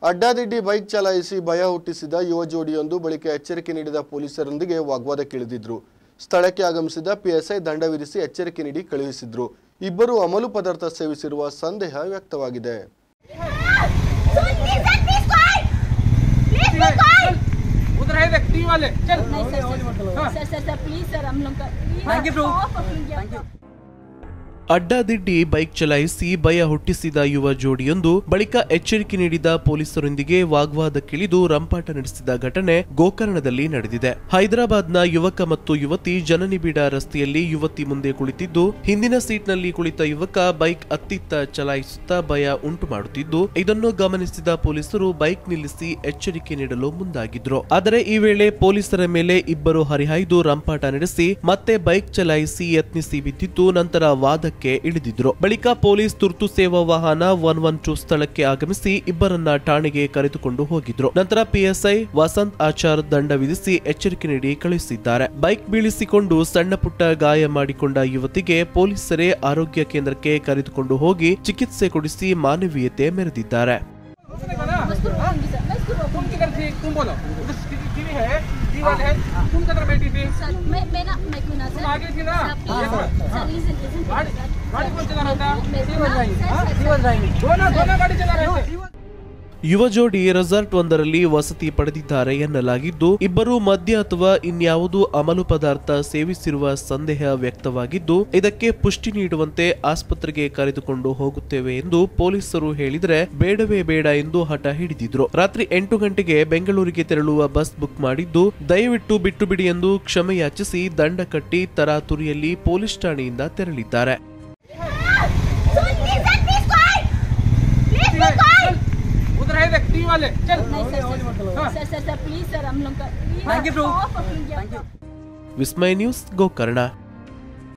ಅಡ್ಡಾದಿಡ್ಡಿ bike ಚಲಾಯಿಸಿ ಭಯ ಹುಟ್ಟಿಸಿದ ಯುವ ಜೋಡಿಯೊಂದು ಬಳಿಕ ಎಚ್ಚರಿಕೆ ನೀಡಿದ ಪೊಲೀಸರೊಂದಿಗೆ ವಾಗ್ವಾದಕ್ಕಿಳಿದಿದ್ರು. ಸ್ಥಳಕ್ಕೆ ಆಗಮಿಸಿದ ಪಿಎಸ್ಐ ದಂಡ ವಿಧಿಸಿ ಎಚ್ಚರಿಕೆ ನೀಡಿ ಕಳುಹಿಸಿದ್ರು. ಇಬ್ಬರು ಅಮಲು ಪದಾರ್ಥ ಸೇವಿಸಿರುವ ಸಂದೇಹ ವ್ಯಕ್ತವಾಗಿದೆ. ಅಡ್ಡಾದಿಡ್ಡಿ ಬೈಕ್ ಚಲಾಯಿಸಿ ಭಯ ಹುಟ್ಟಿಸಿದ ಯುವ ಜೋಡಿಯೊಂದು ಬಳಿಕ ಎಚ್ಚರಿಕೆ ನೀಡಿದ ಪೊಲೀಸರೊಂದಿಗೆ ವಾಗ್ವಾದಕ್ಕಿಳಿದು ರಂಪಾಟ ನಡೆಸಿದ ಘಟನೆ ಗೋಕರ್ಣದಲ್ಲಿ ನಡೆದಿದೆ. ಹೈದರಾಬಾದ್ನ ಯುವಕ ಮತ್ತು ಯುವತಿ ಜನನಿಬಿಡ ರಸ್ತೆಯಲ್ಲಿ ಯುವತಿ ಮುಂದೆ ಕುಳಿತಿದ್ದು, ಹಿಂದಿನ ಸೀಟ್ನಲ್ಲಿ ಕುಳಿತ ಯುವಕ ಬೈಕ್ ಅತ್ತಿತ್ತ ಚಲಾಯಿಸುತ್ತಾ ಭಯ ಉಂಟು ಮಾಡುತ್ತಿದ್ದು, ಇದನ್ನು ಗಮನಿಸಿದ ಪೊಲೀಸರು ಬೈಕ್ ನಿಲ್ಲಿಸಿ ಎಚ್ಚರಿಕೆ ನೀಡಲು ಮುಂದಾಗಿದ್ರು. ಆದರೆ ಈ ವೇಳೆ ಪೊಲೀಸರ ಮೇಲೆ ಇಬ್ಬರು ಹರಿಹಾಯ್ದು ರಂಪಾಟ ನಡೆಸಿ ಮತ್ತೆ ಬೈಕ್ ಚಲಾಯಿಸಿ ಯತ್ನಿಸಿ ಬಿದ್ದಿದ್ದು, ನಂತರ ವಾದ ಇಳಿದಿದ್ರು. ಬಳಿಕ ಪೊಲೀಸ್ ತುರ್ತು ಸೇವಾ ವಾಹನ 112 ಸ್ಥಳಕ್ಕೆ ಆಗಮಿಸಿ ಇಬ್ಬರನ್ನ ಠಾಣೆಗೆ ಕರೆದುಕೊಂಡು ಹೋಗಿದ್ರು. ನಂತರ ಪಿಎಸ್ಐ ವಸಂತ್ ಆಚಾರ್ ದಂಡ ವಿಧಿಸಿ ಎಚ್ಚರಿಕೆ ನೀಡಿ ಕಳುಹಿಸಿದ್ದಾರೆ. ಬೈಕ್ ಬೀಳಿಸಿಕೊಂಡು ಸಣ್ಣ ಪುಟ್ಟ ಗಾಯ ಮಾಡಿಕೊಂಡ ಯುವತಿಗೆ ಪೊಲೀಸರೇ ಆರೋಗ್ಯ ಕೇಂದ್ರಕ್ಕೆ ಕರೆದುಕೊಂಡು ಹೋಗಿ ಚಿಕಿತ್ಸೆ ಕೊಡಿಸಿ ಮಾನವೀಯತೆ ಮೆರೆದಿದ್ದಾರೆ. ಯುವ ಜೋಡಿ ರೆಸಾರ್ಟ್ ಒಂದರಲ್ಲಿ ವಸತಿ ಪಡೆದಿದ್ದಾರೆ ಎನ್ನಲಾಗಿದ್ದು, ಇಬ್ಬರು ಮದ್ಯ ಅಥವಾ ಇನ್ಯಾವುದೋ ಅಮಲು ಪದಾರ್ಥ ಸೇವಿಸಿರುವ ಸಂದೇಹ ವ್ಯಕ್ತವಾಗಿದ್ದು, ಇದಕ್ಕೆ ಪುಷ್ಟಿ ನೀಡುವಂತೆ ಆಸ್ಪತ್ರೆಗೆ ಕರೆದುಕೊಂಡು ಹೋಗುತ್ತೇವೆ ಎಂದು ಪೊಲೀಸರು ಹೇಳಿದರೆ ಬೇಡವೇ ಬೇಡ ಎಂದು ಹಠ ಹಿಡಿದಿದ್ರು. ರಾತ್ರಿ 8 ಗಂಟೆಗೆ ಬೆಂಗಳೂರಿಗೆ ತೆರಳುವ ಬಸ್ ಬುಕ್ ಮಾಡಿದ್ದು, ದಯವಿಟ್ಟು ಬಿಟ್ಟು ಬಿಡಿ ಎಂದು ಕ್ಷಮೆ ಯಾಚಿಸಿ ದಂಡ ಕಟ್ಟಿ ತರಾತುರಿಯಲ್ಲಿ ಪೊಲೀಸ್ ಠಾಣೆಯಿಂದ ತೆರಳಿದ್ದಾರೆ. विस्मय न्यूज़ गोकर्ण।